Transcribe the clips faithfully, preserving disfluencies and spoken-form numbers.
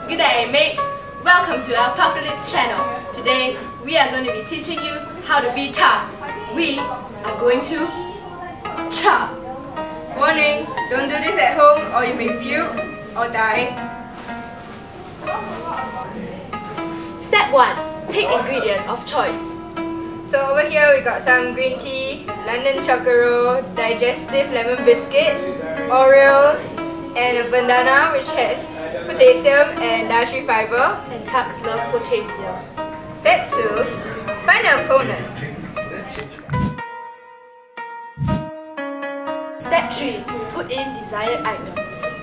G'day mate, welcome to our Apocalypse channel. Today we are going to be teaching you how to be tough. We are going to chop. Warning, don't do this at home or you may puke or die. Step one. Pick ingredient of choice. So over here we got some green tea, London Chocolate, digestive lemon biscuit, Oreos, and a bandana which has potassium and dietary fiber. And Tux love potassium. Step two. Find an opponent. Step three. Put in desired items.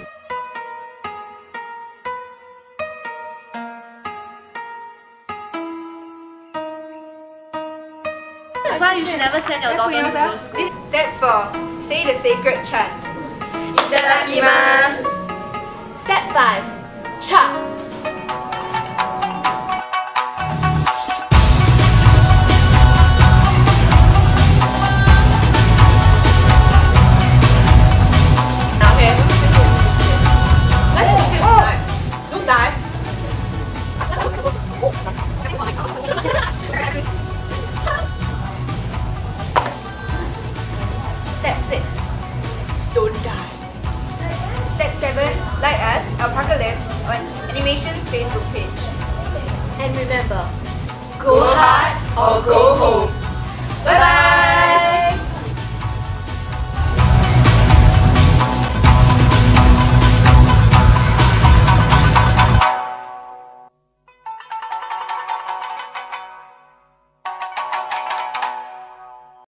That's why you should never send your daughters to go to school. Step four. Say the sacred chant. Itadakimasu. Step five. Chop. Okay. Don't die. Step six. Don't die. Step seven. Like us, Apocalypse, on Animation's Facebook page. And remember, go hard or go home. Bye bye!